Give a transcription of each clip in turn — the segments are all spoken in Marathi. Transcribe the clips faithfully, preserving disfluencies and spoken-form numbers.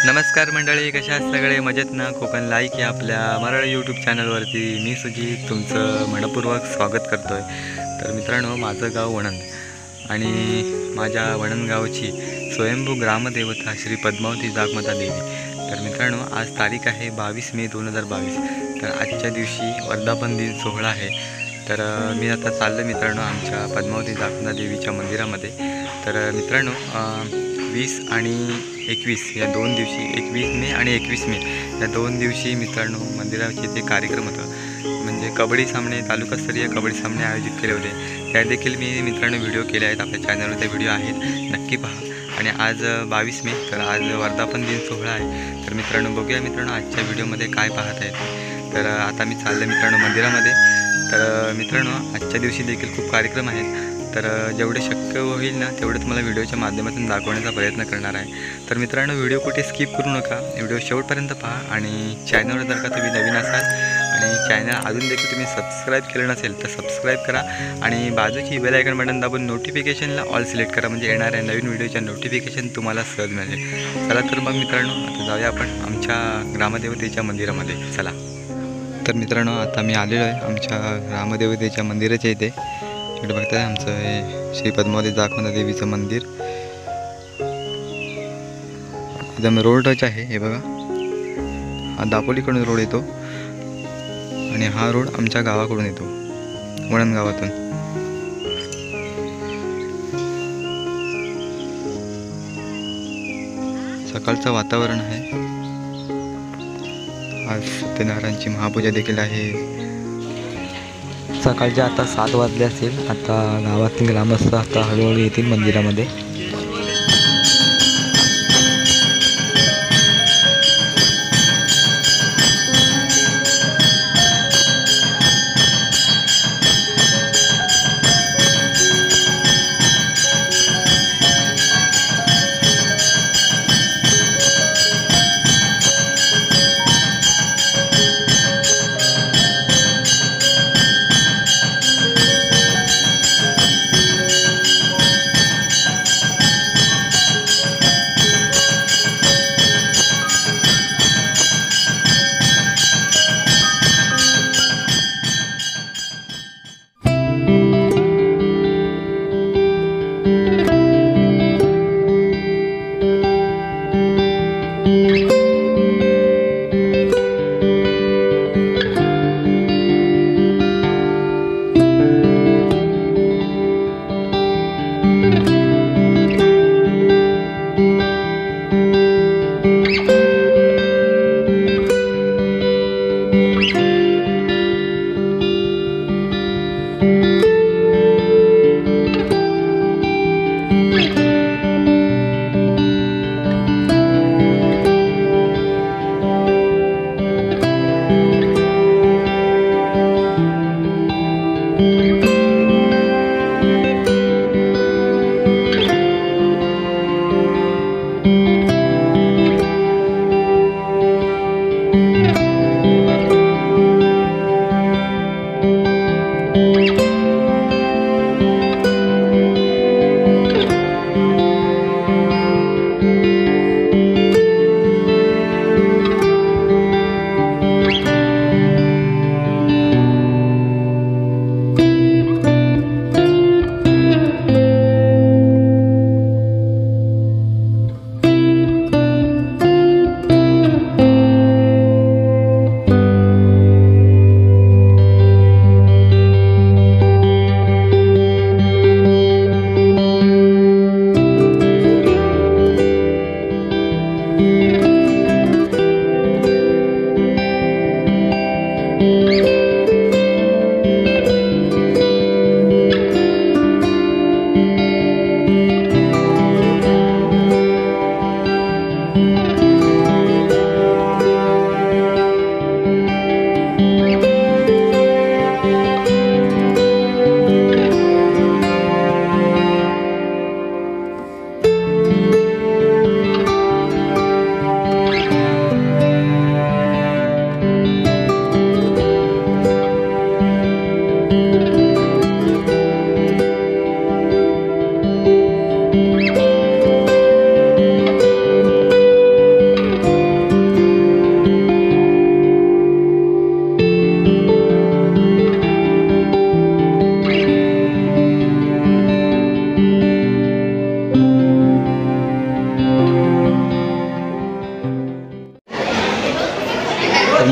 नमस्कार मंडळी, कशा आहात सगळे? मजेत ना? कोकण लाईक या आपल्या मराठी यूट्यूब चॅनलवरती मी सुजित तुमचं मनपूर्वक स्वागत करतो आहे। तर मित्रांनो, माझं गाव वणंद आणि माझ्या वणंद गावची स्वयंभू ग्रामदेवता श्री पद्मावती जागमाता देवी। तर मित्रांनो, आज तारीख आहे बावीस मे दोन हजार बावीस। तर आजच्या दिवशी वर्धापन दिन सोहळा आहे। तर मी आता चाललो मित्रांनो आमच्या पद्मावती जागमाता देवीच्या मंदिरामध्ये। तर मित्रांनो, वीस आणि एकवीस या दोन दिवशी एकवीस मे आणि एकवीस मे या दोन दिवशी मित्रांनो मंदिराचे ते कार्यक्रम होतं, म्हणजे कबड्डी सामने, तालुकास्तरीय कबड्डी सामने आयोजित केले होते। त्या देखील मी मित्रांनो व्हिडिओ केले आहेत, आपल्या चॅनलवर ते व्हिडिओ आहेत, नक्की पहा। आणि आज बावीस मे, तर आज वर्धापन दिन सोहळा आहे। तर मित्रांनो बघूया मित्रांनो आजच्या व्हिडिओमध्ये काय पाहत आहेत। तर आता मी चाललो मित्रांनो मंदिरामध्ये। तर मित्रांनो आजच्या दिवशी देखील खूप कार्यक्रम आहेत, तर जेवढे शक्य होईल ना तेवढे तुम्हाला व्हिडिओच्या माध्यमातून दाखवण्याचा प्रयत्न करणार आहे। तर मित्रांनो व्हिडिओ कुठे स्किप करू नका, व्हिडिओ शेवटपर्यंत पहा। आणि चॅनलवर जर का तुम्ही नवीन असाल आणि चॅनल अजून देखील तुम्ही सबस्क्राईब केलं नसेल तर सबस्क्राईब करा आणि बाजूची बेल आयकॉन बटन दाबून नोटिफिकेशनला ऑल सिलेक्ट करा, म्हणजे येणाऱ्या नवीन व्हिडिओच्या नोटिफिकेशन तुम्हाला सहज मिळेल। चला तर मग मित्रांनो आता जाऊया आपण आमच्या ग्रामदेवतेच्या मंदिरामध्ये, चला। तर मित्रांनो आता मी आलेलो आहे आमच्या ग्रामदेवतेच्या मंदिराच्या इथे। इकडे बघताय आमचं हे श्री पद्मावती जागमाता देवीचं मंदिर, एकदम रोड टच आहे। हे बघा, हा दापोलीकडून रोड येतो आणि हा रोड आमच्या गावाकडून येतो, वणंद गावातून। सकाळचं वातावरण आहे, आज सत्यनारायणची महापूजा देखील आहे। सकाळचे आता सात वाजले असेल। आता गावातील ग्रामस्थ आता हळूहळू येतील मंदिरामध्ये।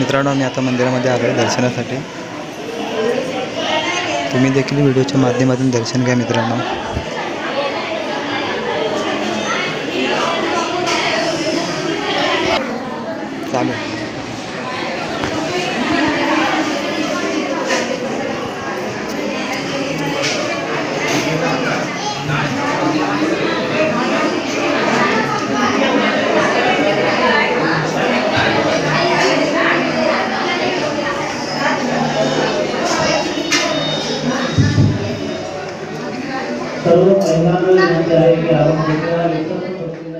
मित्रांनो, आम्ही आता मंदिरामध्ये आलो आहे दर्शनासाठी. तुम्ही देखील व्हिडिओच्या माध्यमातून दर्शन घ्या मित्रांनो. चालू सर्व महिलांना विनंती आहे की आपण एकत्र बसलेल्या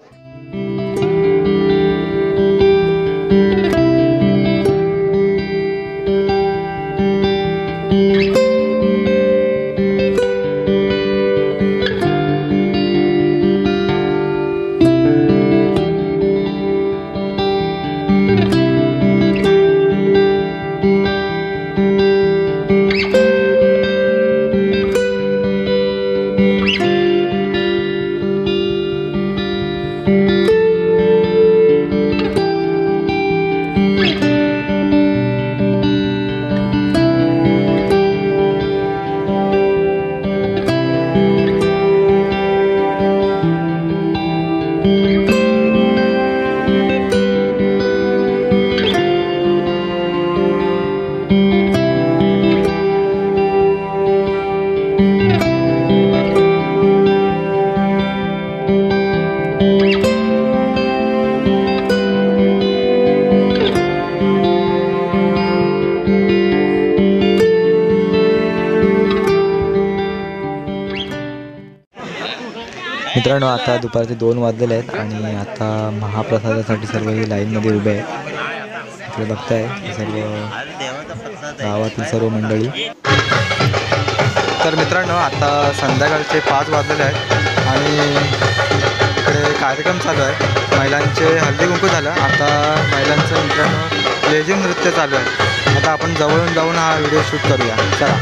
मित्रांनो, आता दुपारचे दोन वाजलेले आहेत आणि आता महाप्रसादासाठी सर्व ही लाईनमध्ये उभे आहेत. इकडे बघताय सर्व गावातील सर्व मंडळी. तर मित्रांनो, आता संध्याकाळचे पाच वाजलेले आहेत आणि इकडे कार्यक्रम चालू आहे. महिलांचे हळदी कुंकू झालं. आता महिलांचं मित्रांनो लेझिम नृत्य चालू आहे. आता आपण जवळून जाऊन हा व्हिडिओ शूट करूया. चला.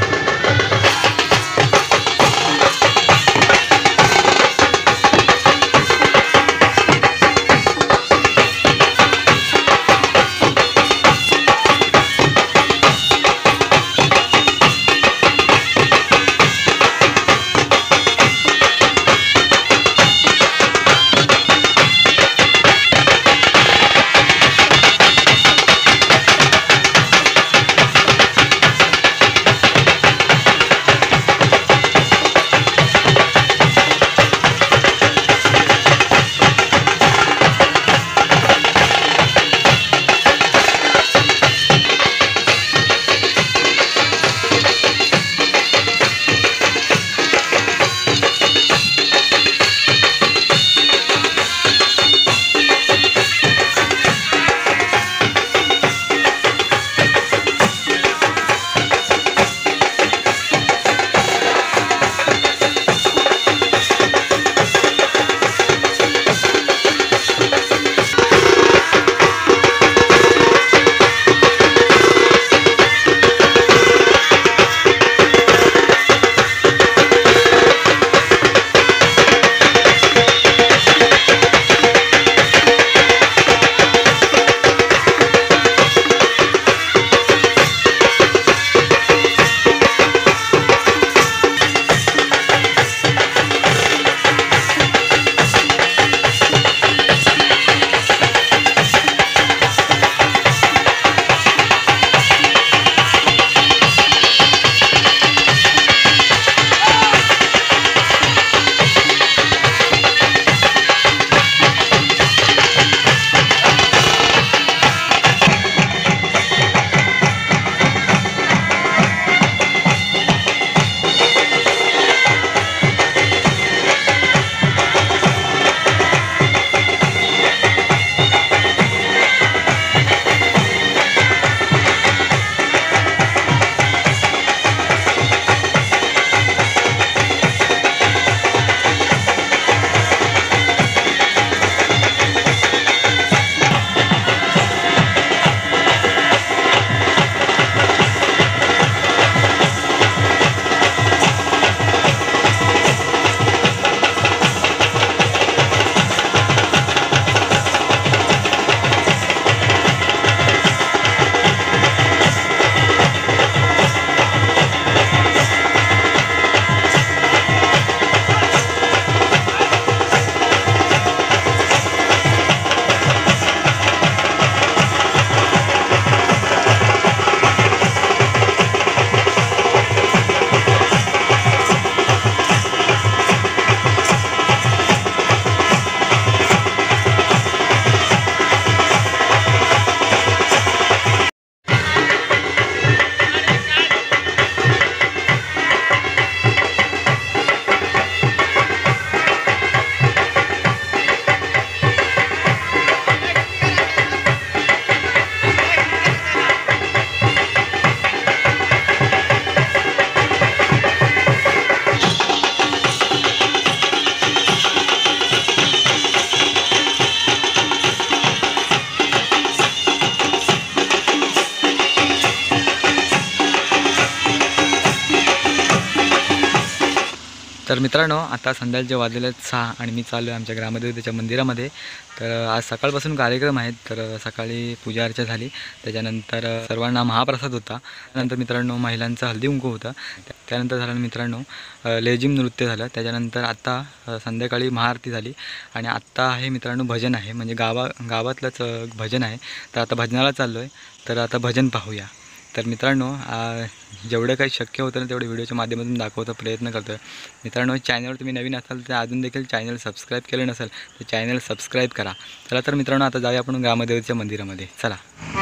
तर मित्रांनो आता संध्याकाळचे वाजलेले आहेत सहा आणि मी चाललो आहे आमच्या ग्रामदेवतेच्या मंदिरामध्ये. तर आज सकाळपासून कार्यक्रम आहेत. तर सकाळी पूजा अर्चा झाली, त्याच्यानंतर सर्वांना महाप्रसाद होता, त्यानंतर मित्रांनो महिलांचा हळदी कुंकू होता, त्यानंतर झालं मित्रांनो लेझिम नृत्य झालं, त्याच्यानंतर आता संध्याकाळी महाआरती झाली आणि आत्ता आहे मित्रांनो भजन आहे, म्हणजे गावा गावातलंच भजन आहे. तर आता भजनाला चाललो आहे. तर आता भजन पाहूया. तर मित्रांनो जेवढं काही शक्य होतं ना तेवढे व्हिडिओच्या माध्यमातून दाखवचा प्रयत्न करतो आहे. मित्रांनो चॅनलवर तुम्ही नवीन असाल तर अजून देखील चॅनल सबस्क्राईब केलं नसेल तर चॅनल सबस्क्राईब करा. चला तर मित्रांनो आता जाऊया आपण ग्रामदेवतेच्या मंदिरामध्ये. चला.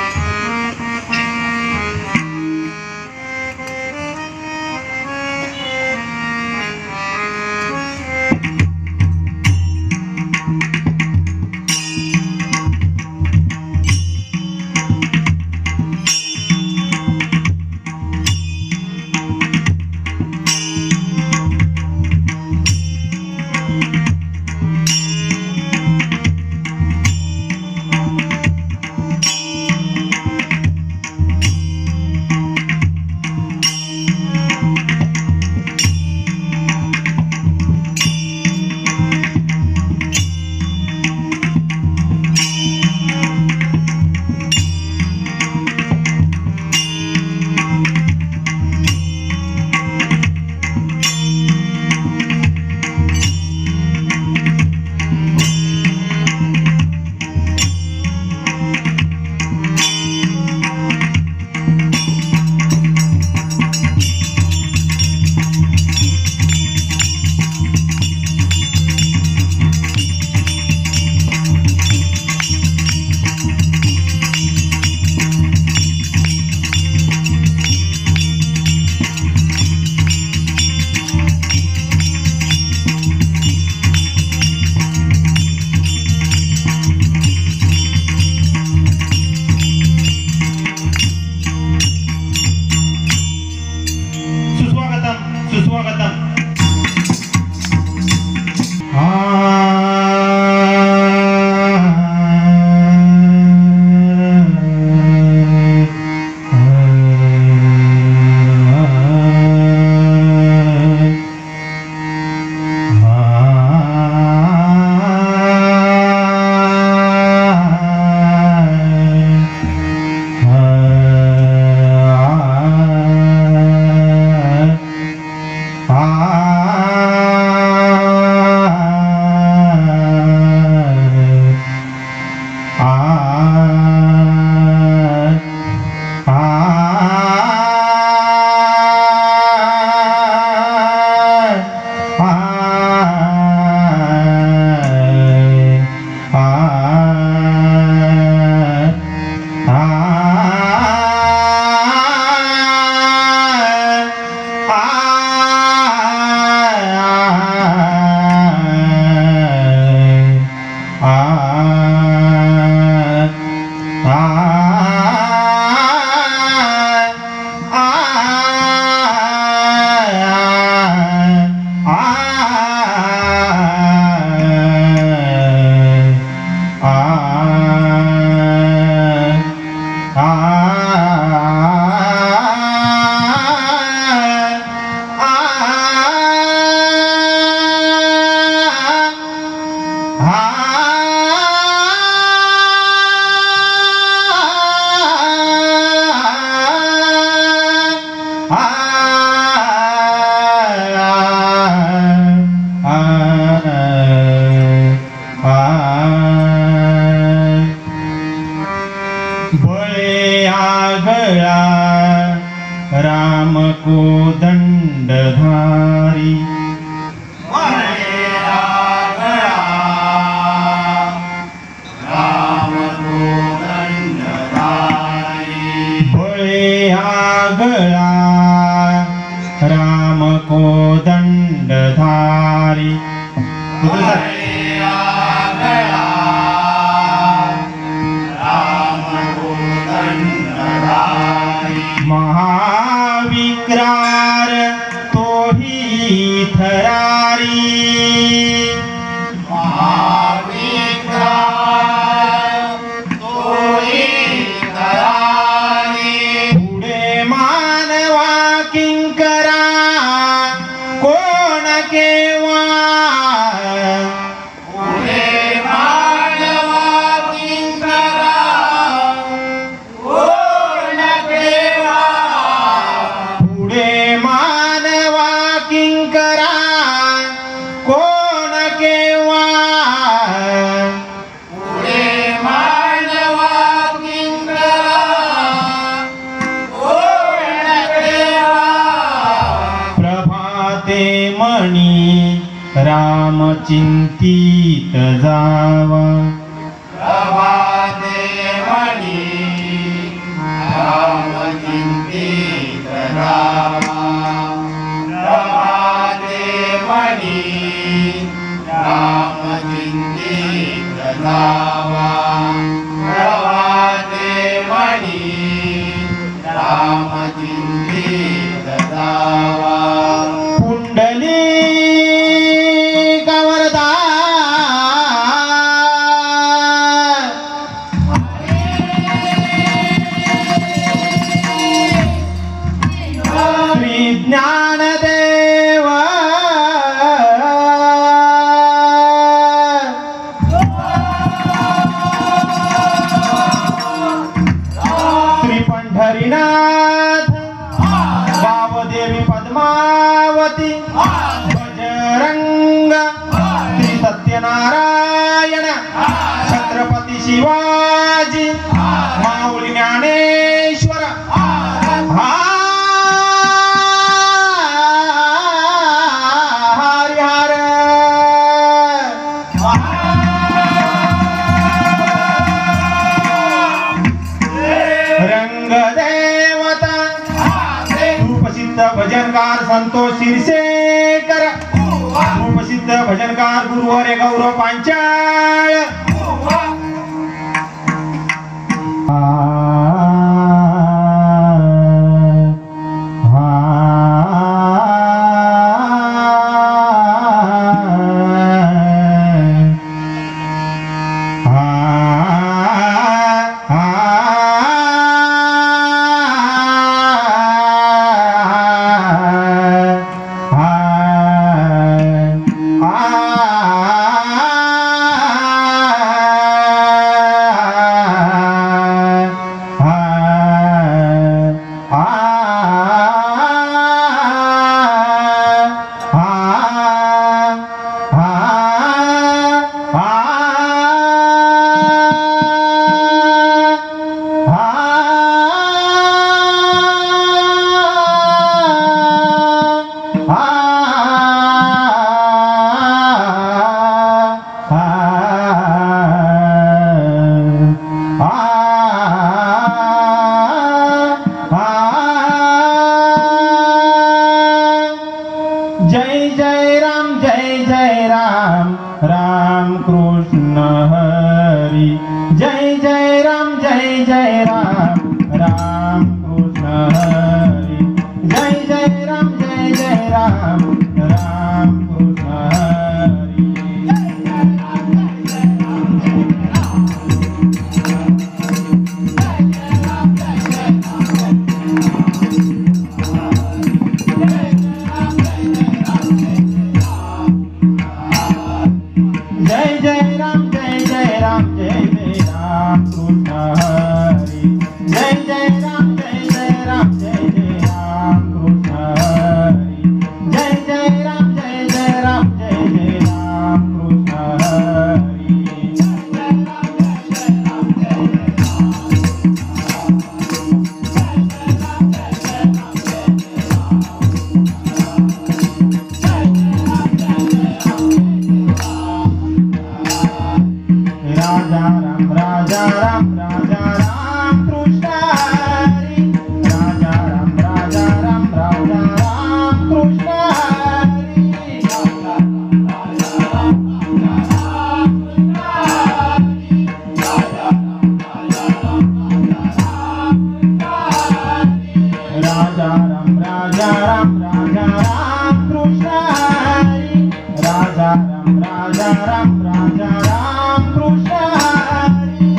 राम को दंडधारी राम को दंडधारी भोले आ गया राम को दंडधारी महाविक्रार तो ही थरारी महाविक्रार तो ही थरारी पुढे मानवा किंकरा कोण के राम चिंतित जावा प्रभाते मणी राम चिंतित रामा प्रभाते मणी राम चिंतित रामा प्रभाते मणी राम चिंतित रामा कुंडली कवरदा श्री ज्ञानदेव श्री पंढरीनाथ वावदेवी पद्मावती बजरंग श्री सत्यनारायण छत्रपती शिवाजी माऊली ज्ञानेश्वर हा हरिहर रंगदेवता सुप्रसिद्ध भजनकार संतोष शिरसेकर सुप्रसिद्ध भजनकार गुरुहरे गौरव पांचाळ आ, आ, जय जय राम जय जय राम राम कृष्ण हरी जय जय राम जय जय राम राम कृष्ण हरी जय जय राम जय जय राम राम कृष्ण हरी जय जय राम जय जय राम जय जय राम कृष्ण हरी जय जय राम जय जय राम जय जय राम कृष्ण हरी जय जय राम जय जय राम जय जय राम कृष्ण हरी राजा राम राजा राम राजा राम कृष्ण हरी राजा राम राजा राम राजा राम कृष्ण हरी राजा राम राजा राम राजा राम कृष्ण हरी राजा राम राजा राम राजा राम कृष्ण हरी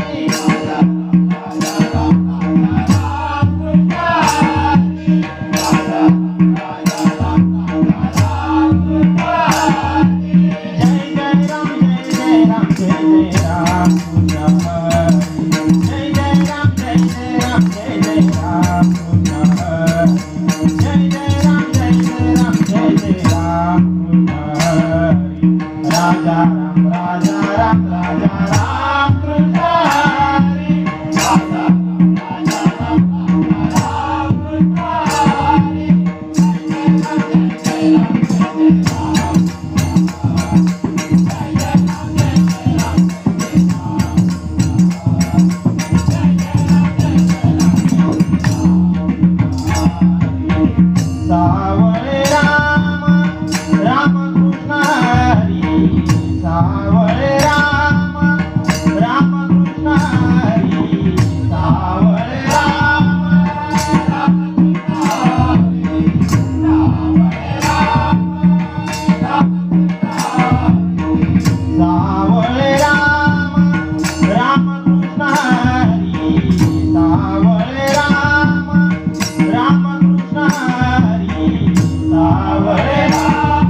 जय जय राम जय जय राम जय जय राम कृष्ण हरी जय जय राम जय जय राम जय जय राम कृष्ण हरी जय जय राम जय जय राम जय जय राम कृष्ण हरी राजा राम राजा राम राजा राम कृष्ण हरी राजा राम राजा राम राजा राम कृष्ण हरी जय जय राम जय जय राम जय जय राम सावळे राम राम कृष्ण हरी सावळे राम राम कृष्ण हरी सावळे राम राम कृष्ण हरी सावळे राम राम कृष्ण हरी सावळे राम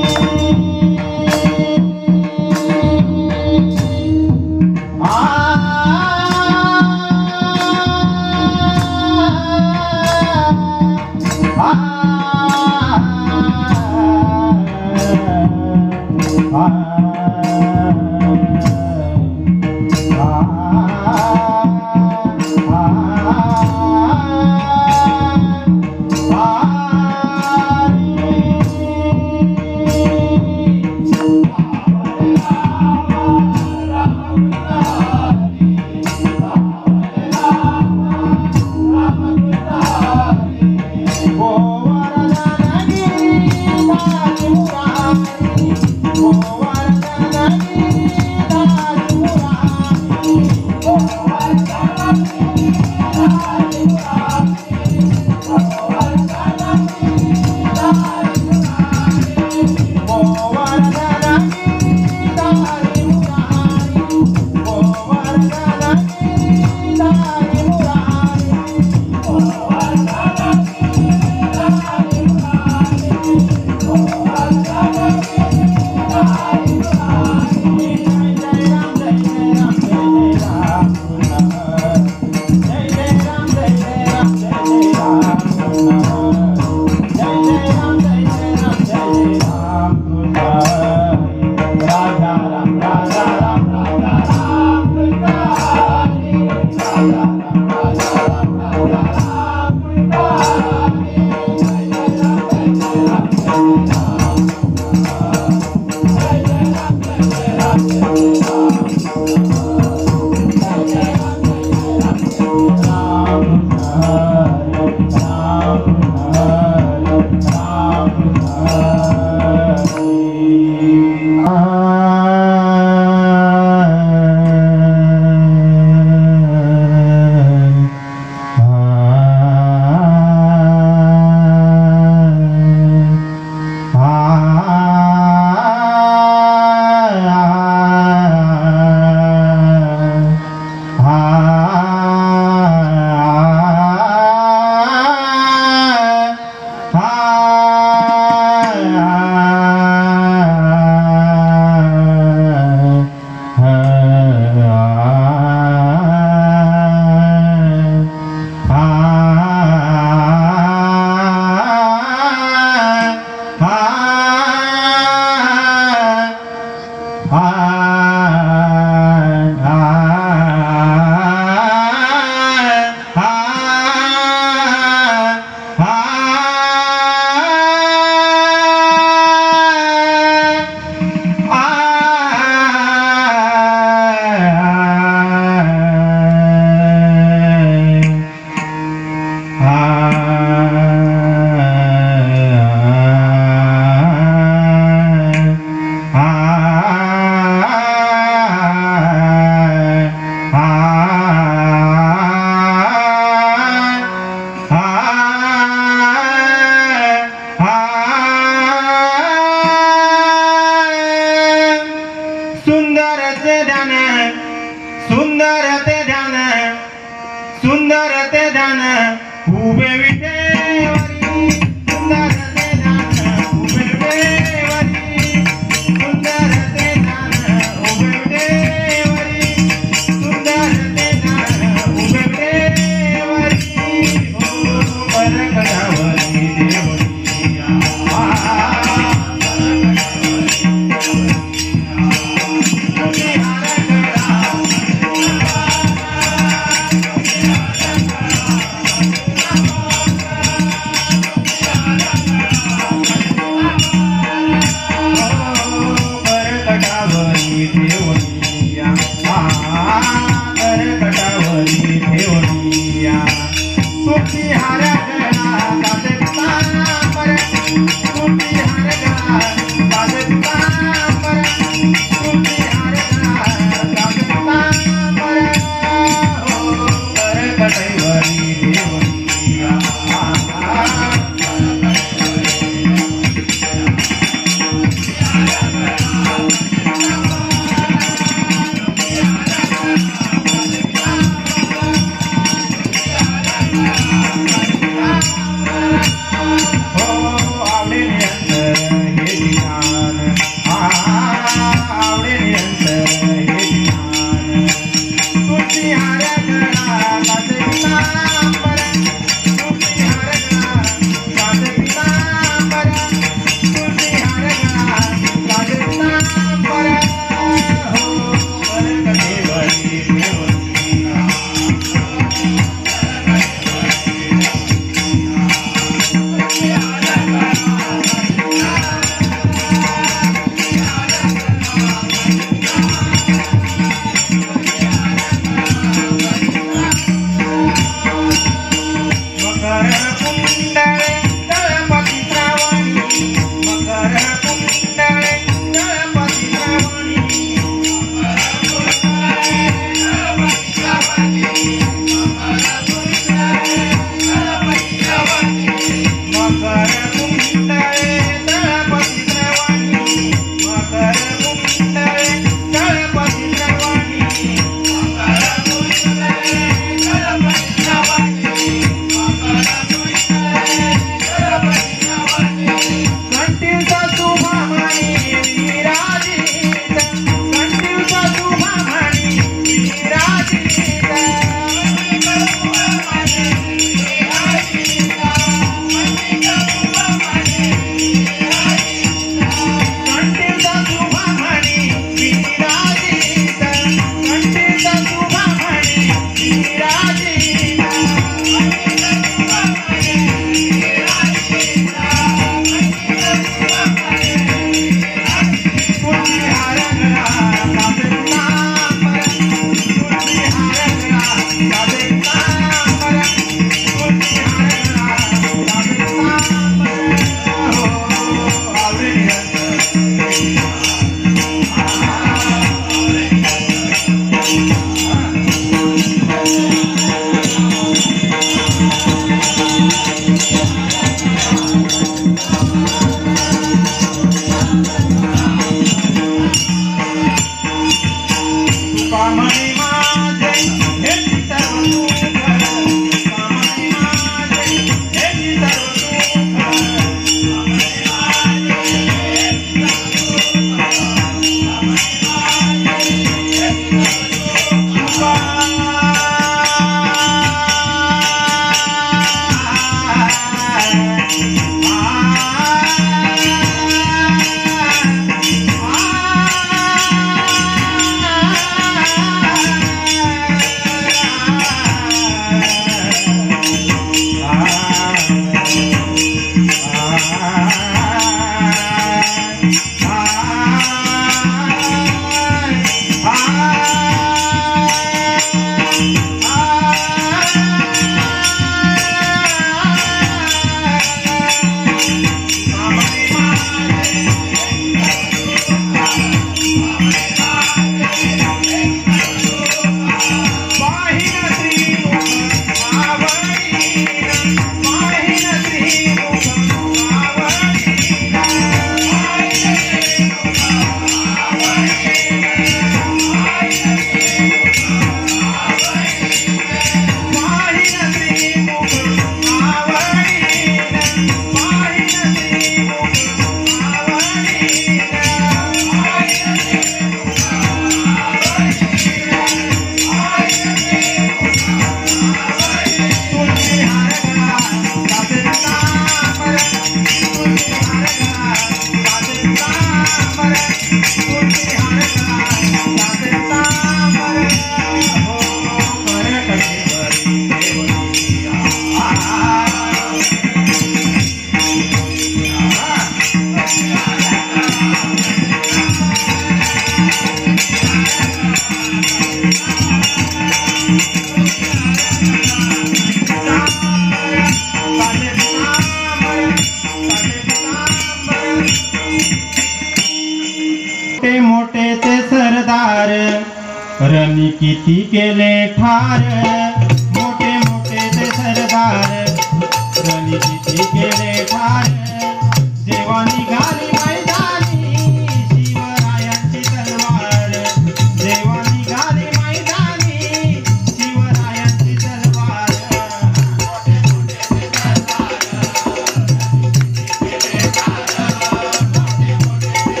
किती केले ठार मोठे मोठे ते सरदार रणी किती केले ठार जेव्हा निघाली मैदानी शिवरायांची तलवार जेव्हा निघाली मैदानी शिवरायांची तलवार मोठे मोठे ते सरदार केले ठार मोठे मोठे ते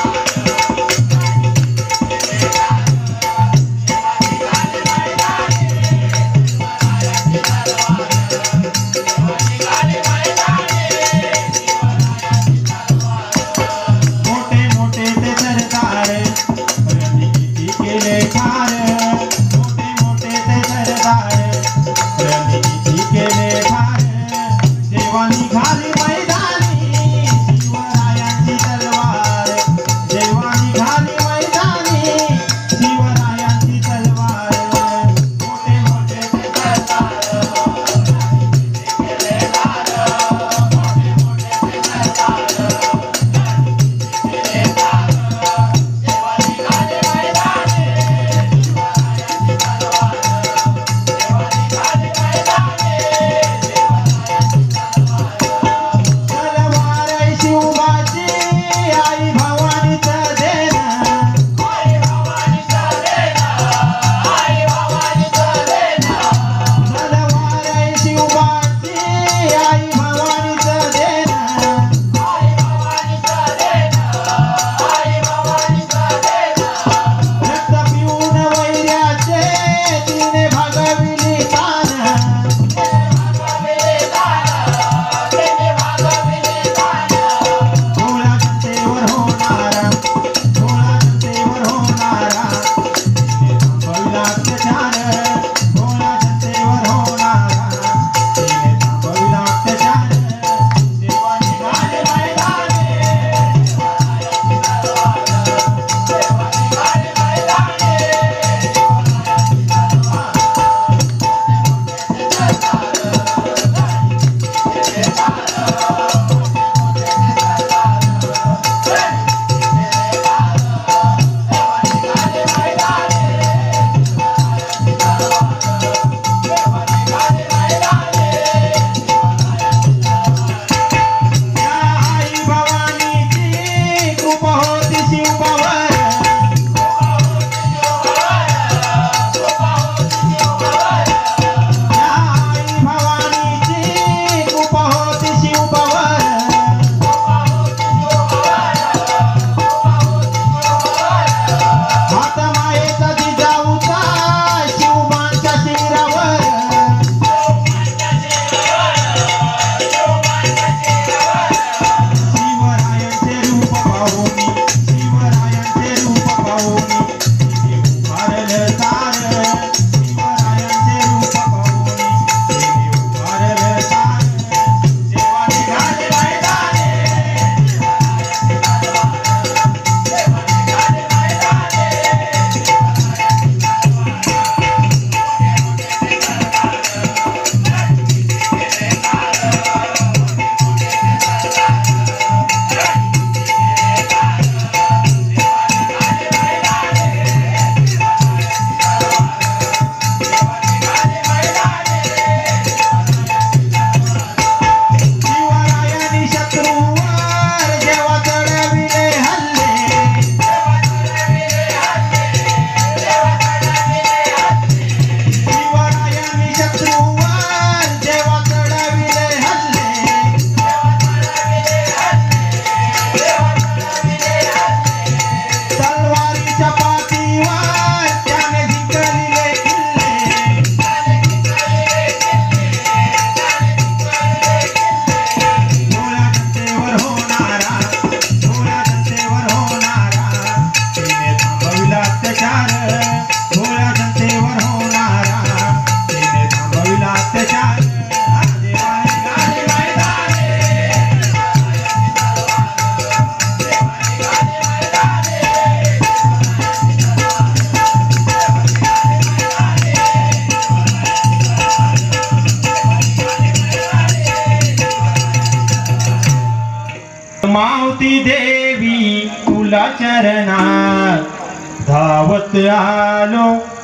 मावती देवी तुला चरणात धावत आलो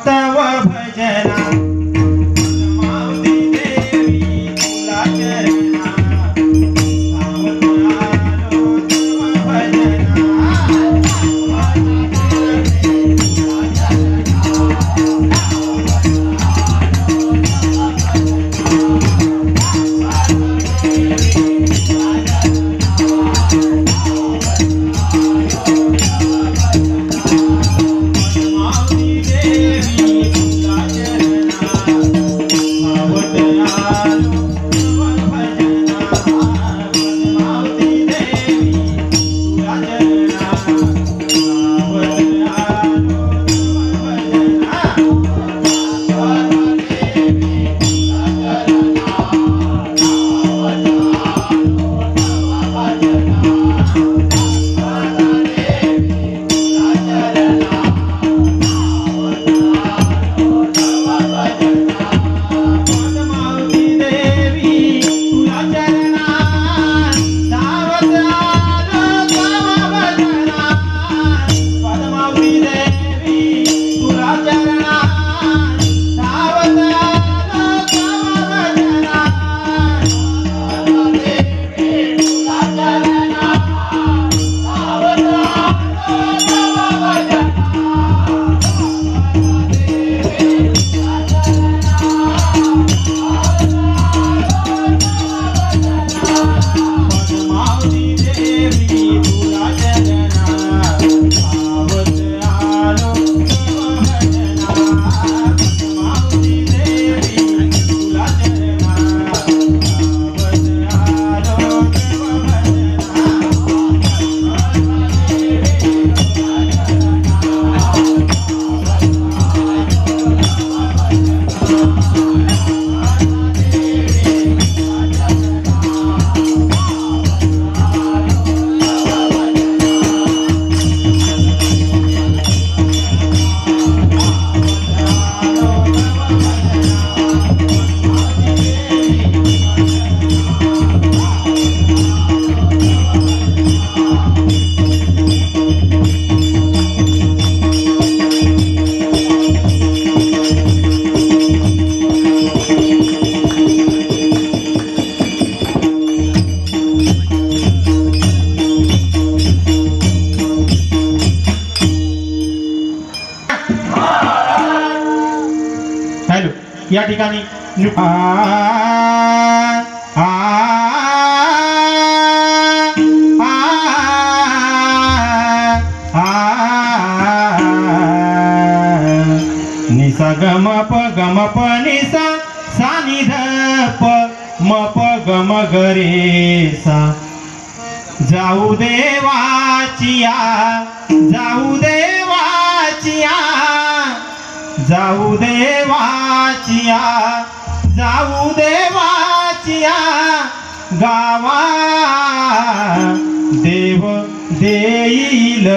तव भजना माऊली देवी तुला चरणा धावत आलो तव भजना या ठिकाणी आ, आ, आ, आ, निसा गम प गम प निसा सा नि ध प म प गम गरे सा जाऊ देवाचिया जाऊ देवाचिया जाऊ देवाचिया जाऊ देवाचिया गावा देव देईल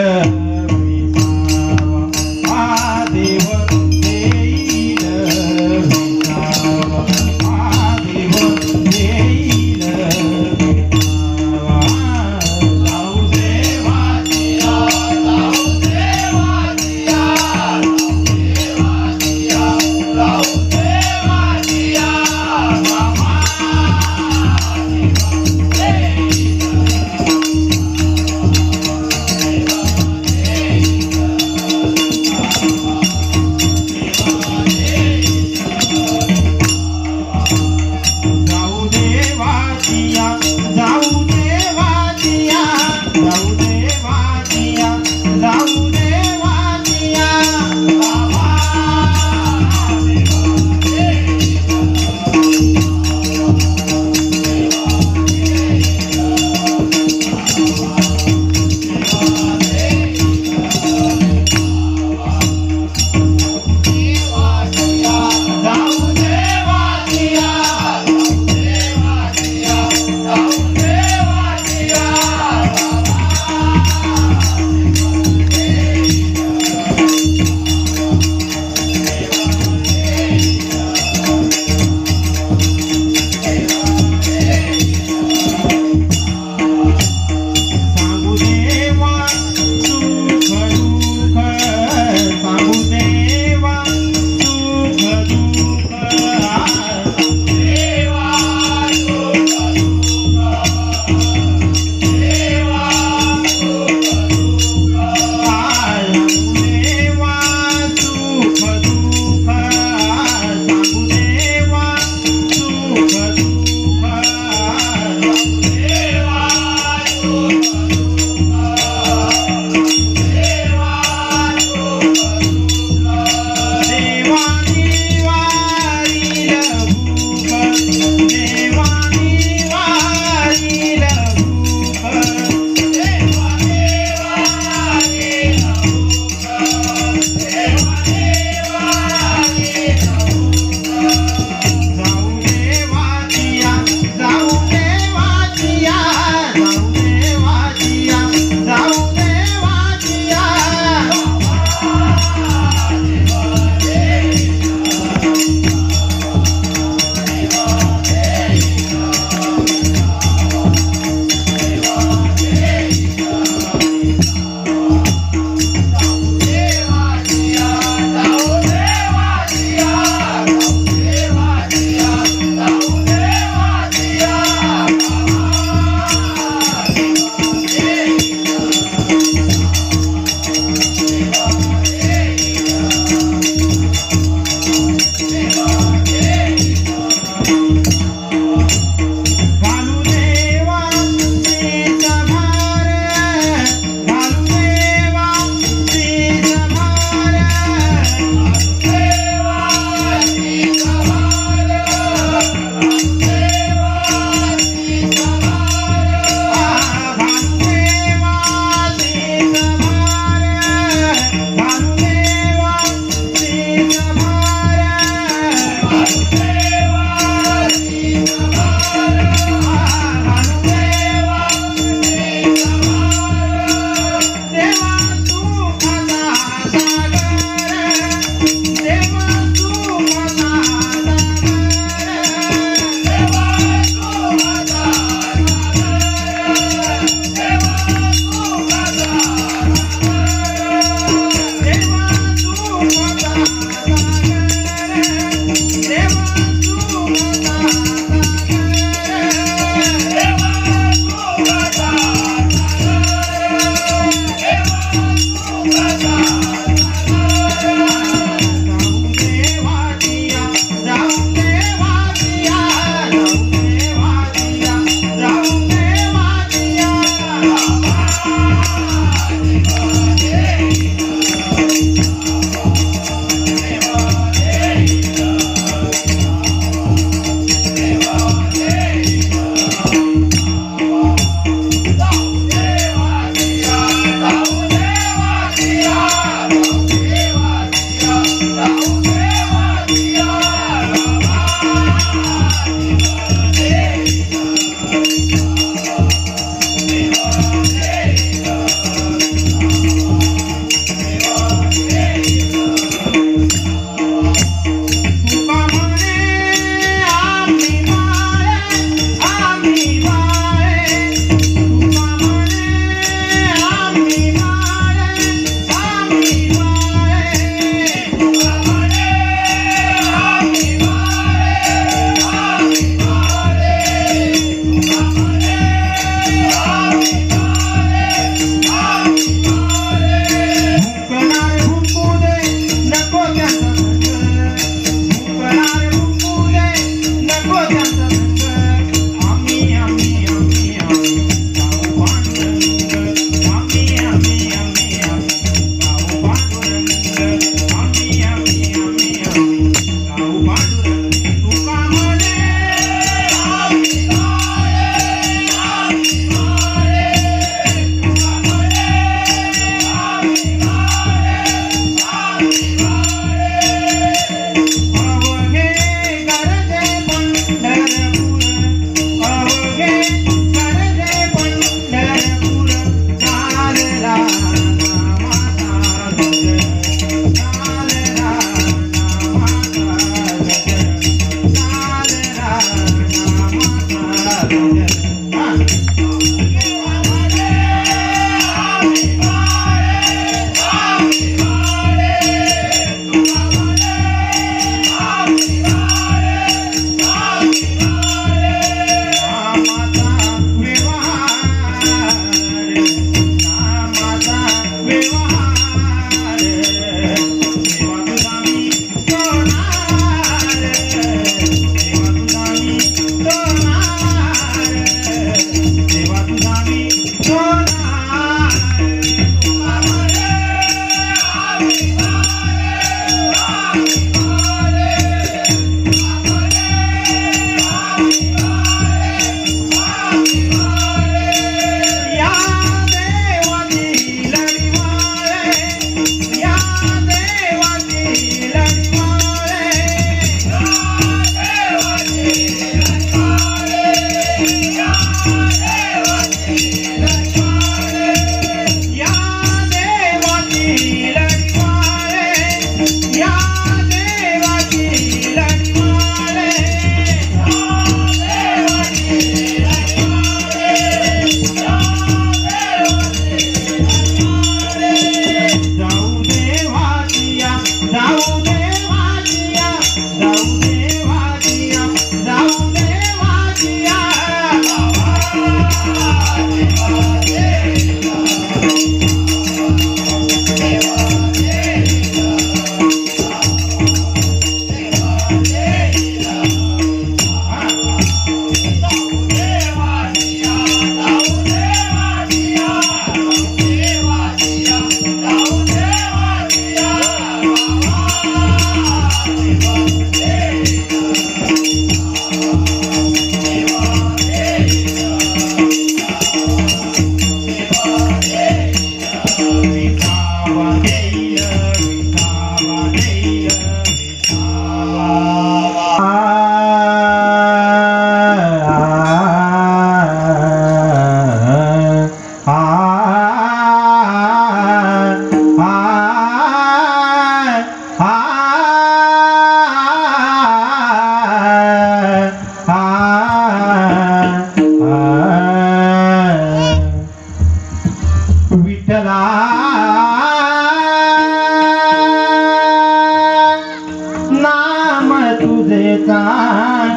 विसावा आ देव देईल विसावा आ देव देईल विसावा जाऊ देवाचिया जाऊ देवाचिया देवा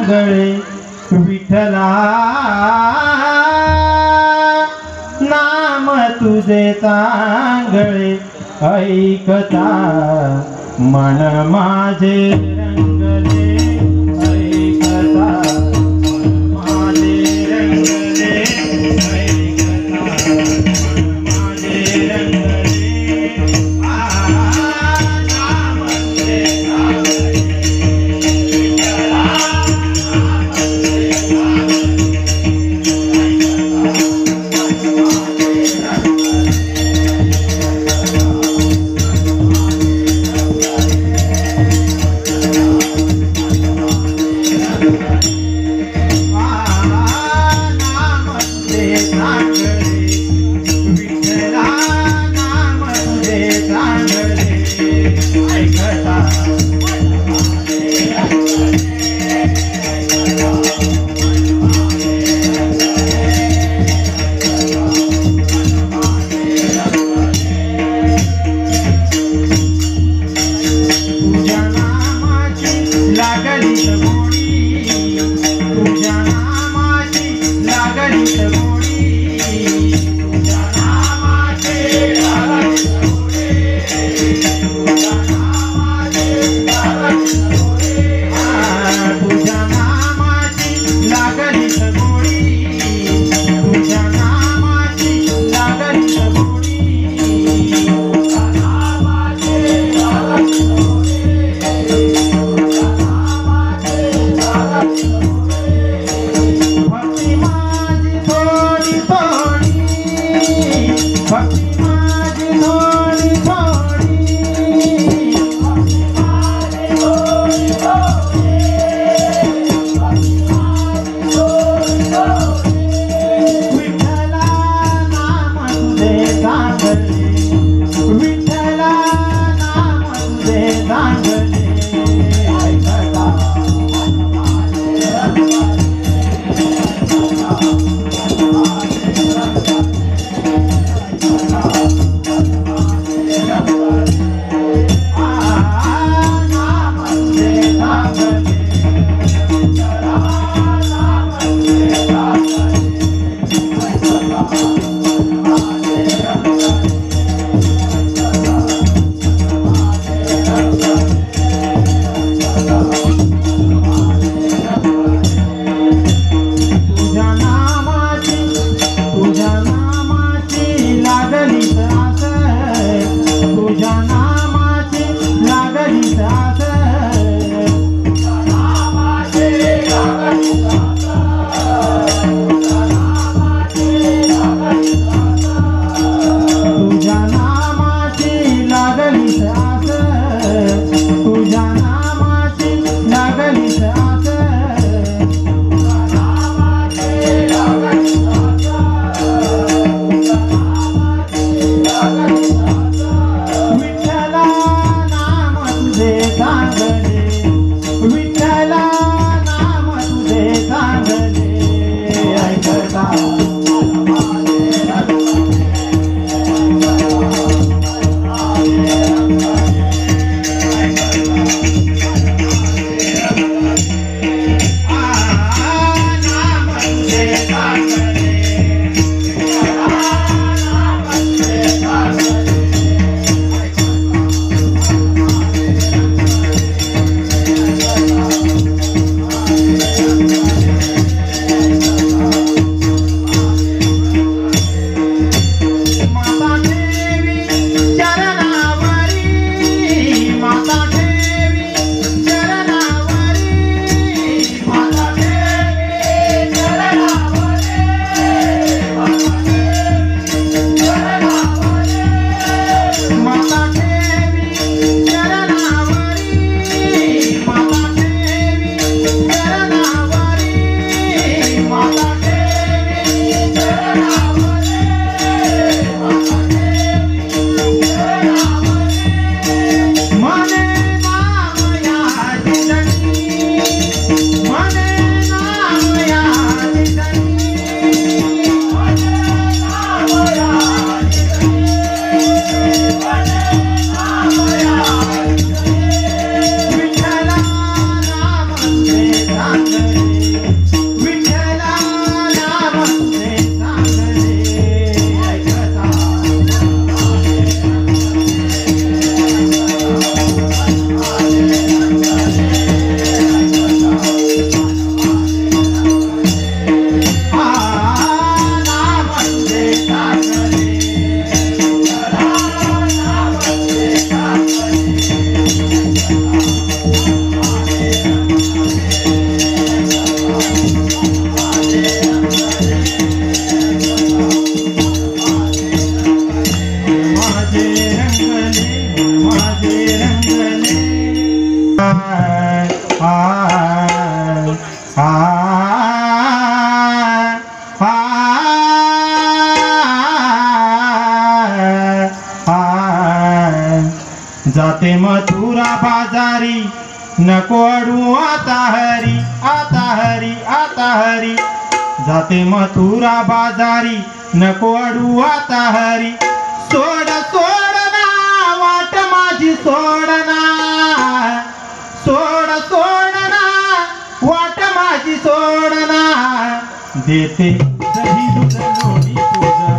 चांगळे विठ्ठला नाम तुझे चांगळे ऐकता मन माझे रंगले ऐकता मन माझे रंगले ऐकता मन माझे रंगले आ नाम तुझे चांगळे विठ्ठला नाम तुझे विठ्ठला नाम तुझे चांगले आ आ आ जाते मथुरा बाजारी नको अडू आता हरी आता हरी आता हरी जाते मथुरा बाजारी नको अडू आता हरी सोड सोड ना वाट माझी सोड ना सोड सोड ना वाट माझी सोड ना देते दही दूध लोणी तुझं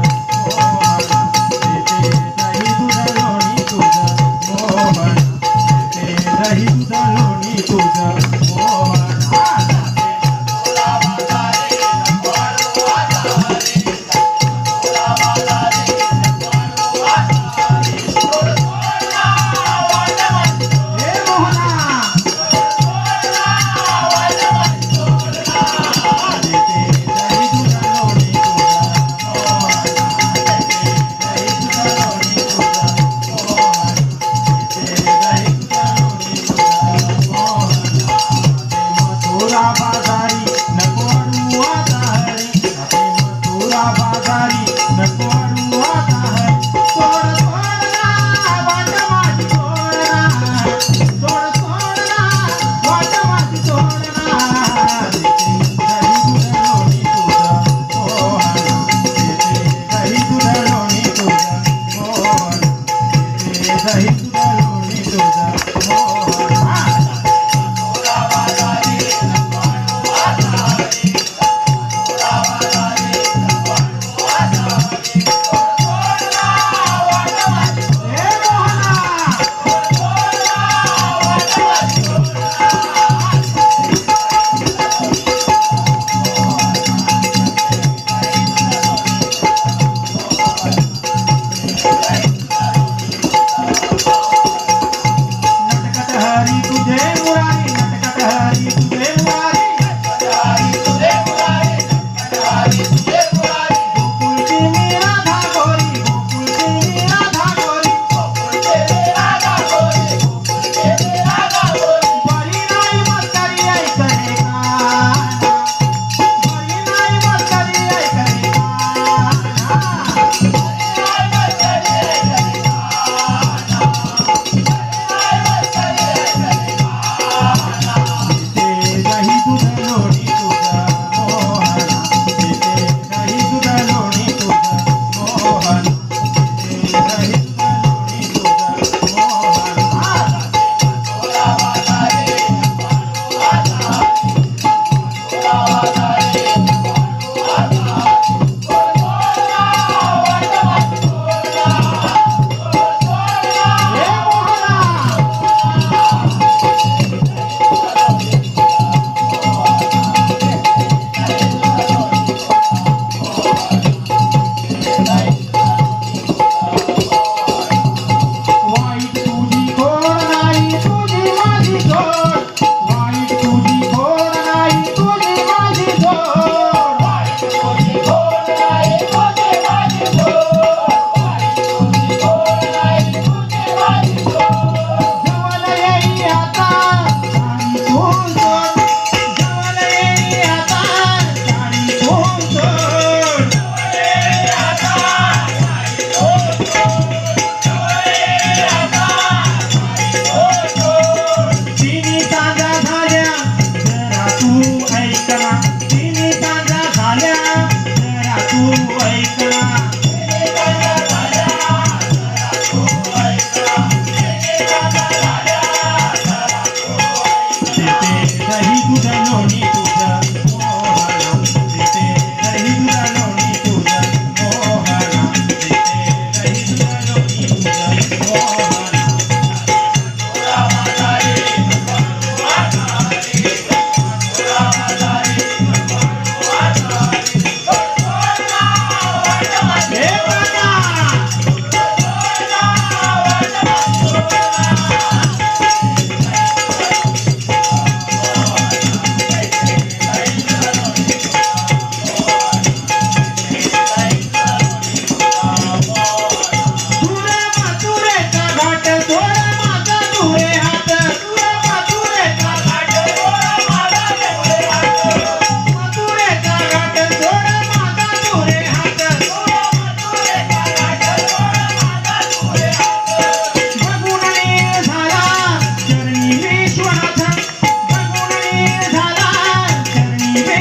देते दही दूध लोणी तुझं मोहन देते दही दूध लोणी तुझं मोहन Oh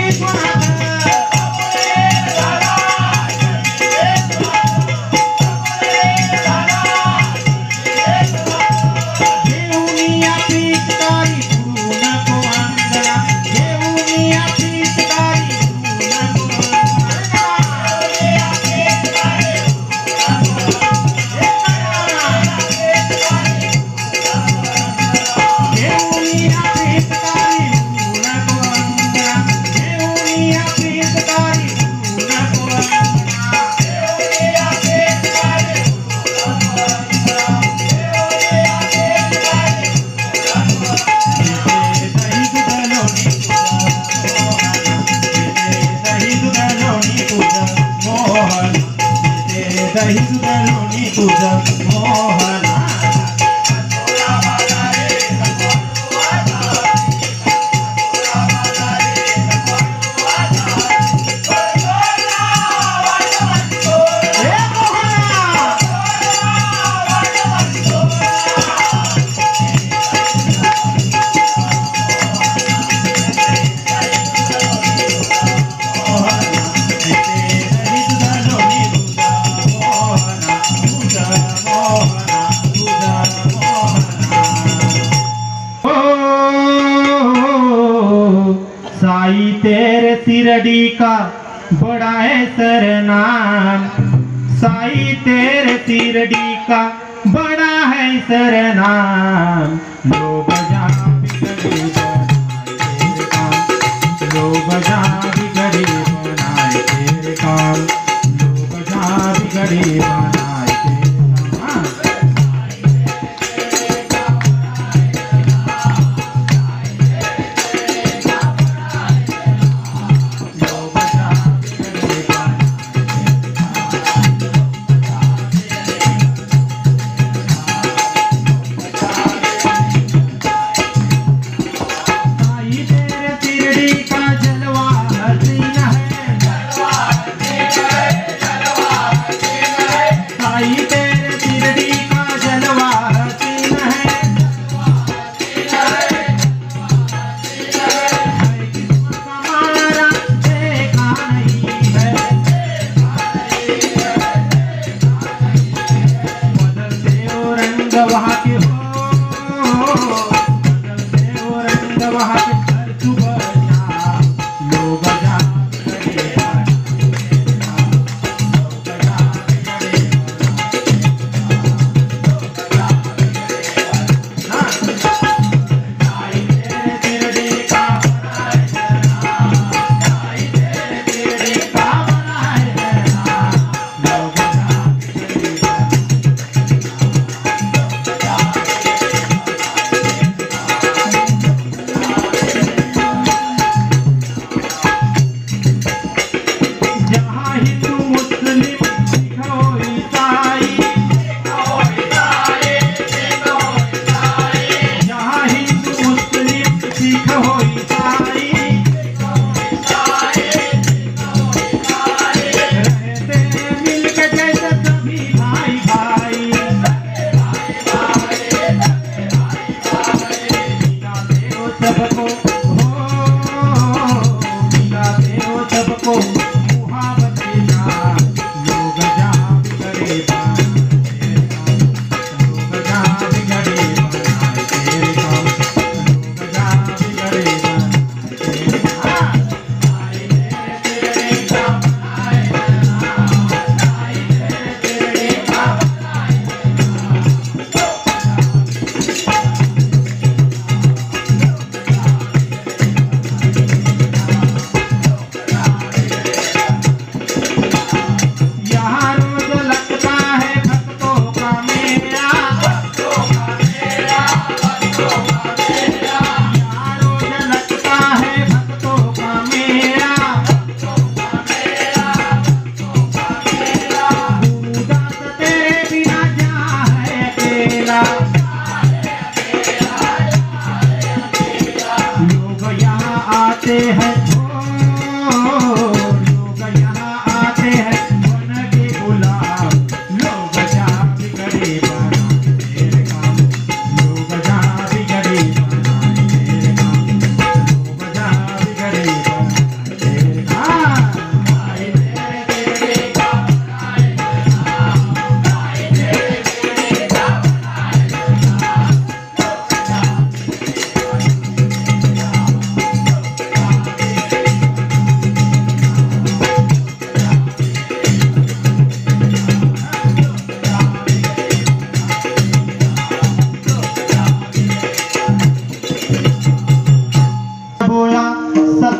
दही दुधलोणी तुझं मोहना साई तेरे सिरडी का बड़ा है सरनाम, साई तेरे सिरडी का बड़ा है सरनाम। लोग जा बिगड़े बनाए तेरे काम, लोग जा बिगड़े बनाए तेरे काम, लोग जा बिगड़े बनाए तेरे काम।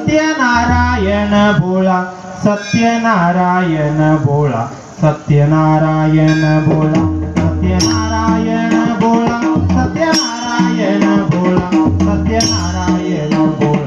सत्यनारायण भोळा सत्यनारायण भोळा सत्यनारायण भोळा सत्यनारायण भोळा सत्यनारायण भोळा सत्यनारायण भोळा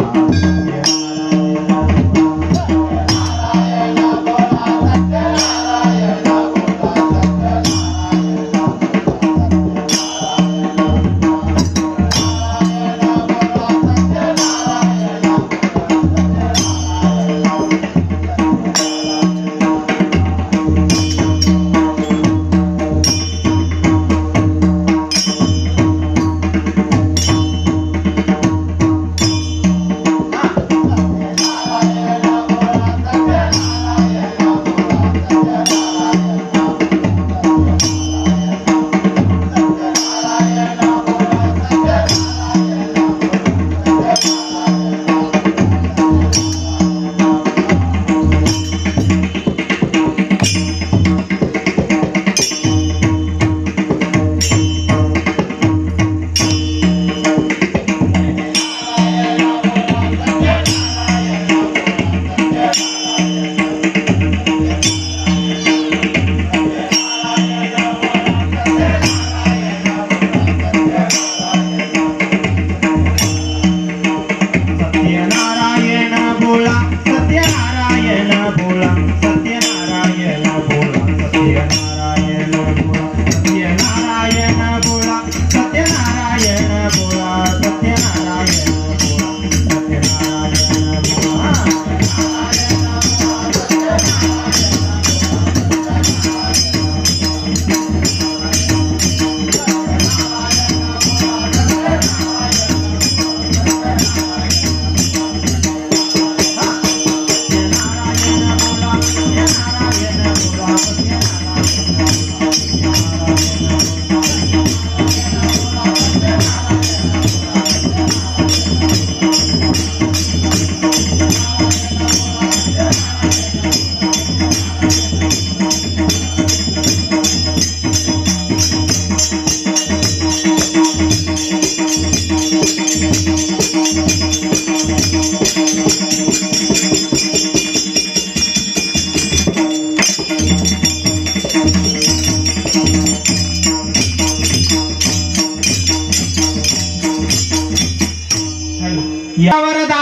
या वरदा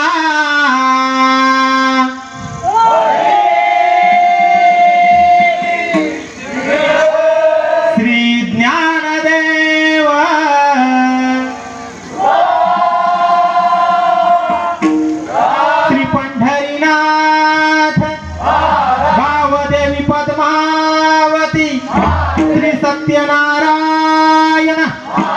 श्री ज्ञानदेव श्री पंढरीनाथ भावदेवी पद्मावती श्री सत्यनारायण.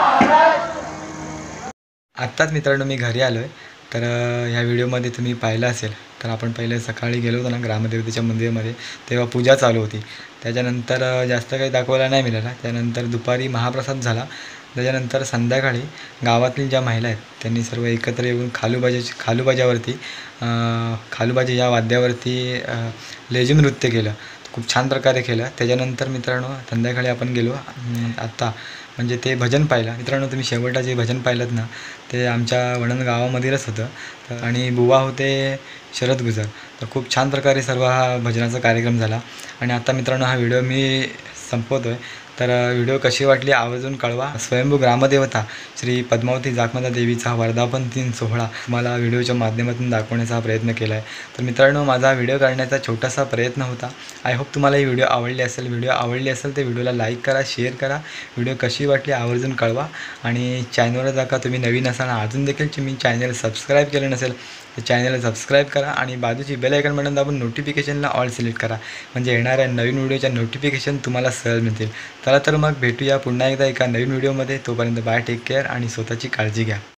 आत्ताच मित्रांनो मी घरी आलो आहे. तर ह्या व्हिडिओमध्ये तुम्ही पाहिलं असेल तर आपण पहिले सकाळी गेलो होतो ना ग्रामदेवतेच्या मंदिरामध्ये, तेव्हा पूजा चालू होती. त्याच्यानंतर जास्त काही दाखवायला नाही मिळाला. त्यानंतर दुपारी महाप्रसाद झाला. त्याच्यानंतर संध्याकाळी गावातील ज्या महिला आहेत त्यांनी सर्व एकत्र येऊन खालूबाजी खालूबाजावरती खालूबाजी या वाद्यावरती लेझिम नृत्य केलं. खूप छान प्रकारे केलं. त्याच्यानंतर मित्रांनो संध्याकाळी आपण गेलो आत्ता म्हणजे ते भजन पाहिलं. मित्रांनो तुम्ही शेवटला जे भजन पाहिलं ना ते आमच्या वणंद गावामधीलच होतं. आणि बुवा होते शरद गुजर. तर खूप छान प्रकारे सर्व हा भजनाचा कार्यक्रम झाला. आणि आता मित्रांनो हा व्हिडिओ मी संपवतो आहे. तर व्हिडिओ कशी वाटली आवर्जून कळवा. स्वयंभू ग्रामदेवता श्री पद्मावती जाखमाता देवीचा वर्धापन दिन सोहळा मला व्हिडिओच्या माध्यमातून दाखवण्याचा हा प्रयत्न केला आहे. तर मित्रांनो माझा व्हिडिओ करण्याचा छोटासा प्रयत्न होता. आय होप तुम्हाला ही व्हिडिओ आवडली असेल. व्हिडिओ आवडली असेल तर व्हिडिओला लाईक करा, शेअर करा. व्हिडिओ कशी वाटली आवर्जून कळवा. आणि चॅनलवर जर का तुम्ही नवीन असाल अजून देखील तुम्ही चॅनल सबस्क्राईब केलं नसेल तर चॅनलला सबस्क्राईब करा आणि बाजूची बेल आयकॉन बटन दाबून नोटिफिकेशनला ऑल सिलेक्ट करा म्हणजे येणाऱ्या नवीन व्हिडिओच्या नोटिफिकेशन तुम्हाला सहज मिळतील. चला तर मग भेटूया पुन्हा एकदा एका नवीन व्हिडिओमध्ये. तोपर्यंत बाय, टेक केअर आणि स्वतःची काळजी घ्या.